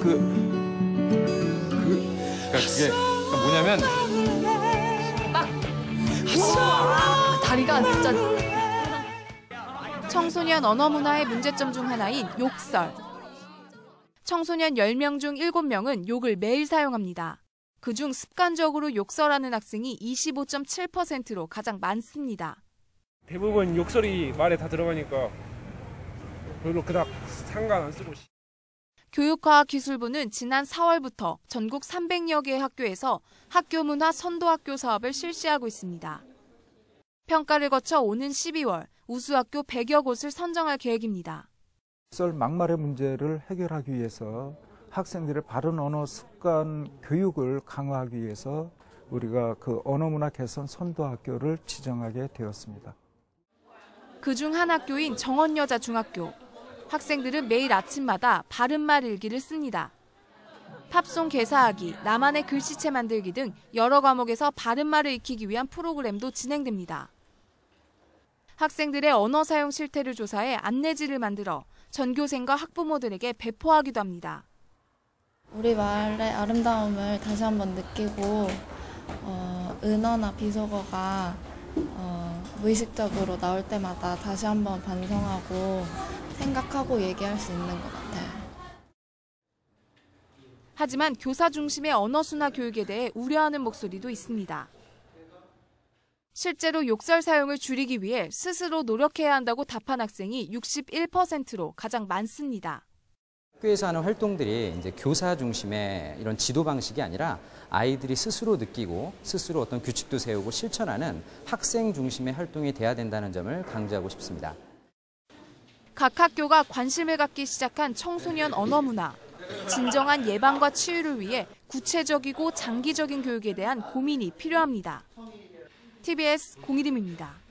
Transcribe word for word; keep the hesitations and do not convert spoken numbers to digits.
그, 그, 그러니까 그게 뭐냐면 와, 다리가 진짜. 청소년 언어 문화의 문제점 중 하나인 욕설. 청소년 열 명 중 일곱 명은 욕을 매일 사용합니다. 그중 습관적으로 욕설하는 학생이 이십오 점 칠 퍼센트로 가장 많습니다. 대부분 욕설이 말에 다 들어가니까 별로 그닥 상관 안 쓰고. 교육과학기술부는 지난 사월부터 전국 삼백여 개의 학교에서 학교문화 선도학교 사업을 실시하고 있습니다. 평가를 거쳐 오는 십이월 우수학교 백여 곳을 선정할 계획입니다. 욕설 막말의 문제를 해결하기 위해서 학생들의 바른 언어 습관 교육을 강화하기 위해서 우리가 그 언어문화 개선 선도학교를 지정하게 되었습니다. 그중 한 학교인 정원여자중학교. 학생들은 매일 아침마다 바른말 일기를 씁니다. 팝송 개사하기, 나만의 글씨체 만들기 등 여러 과목에서 바른말을 익히기 위한 프로그램도 진행됩니다. 학생들의 언어 사용 실태를 조사해 안내지를 만들어 전교생과 학부모들에게 배포하기도 합니다. 우리 말의 아름다움을 다시 한번 느끼고 어, 은어나 비속어가 어, 무의식적으로 나올 때마다 다시 한번 반성하고 생각하고 얘기할 수 있는 것 같아요. 하지만 교사 중심의 언어 순화 교육에 대해 우려하는 목소리도 있습니다. 실제로 욕설 사용을 줄이기 위해 스스로 노력해야 한다고 답한 학생이 육십일 퍼센트로 가장 많습니다. 학교에서 하는 활동들이 이제 교사 중심의 이런 지도 방식이 아니라 아이들이 스스로 느끼고 스스로 어떤 규칙도 세우고 실천하는 학생 중심의 활동이 돼야 된다는 점을 강조하고 싶습니다. 각 학교가 관심을 갖기 시작한 청소년 언어 문화. 진정한 예방과 치유를 위해 구체적이고 장기적인 교육에 대한 고민이 필요합니다. 티비에스 공일임입니다.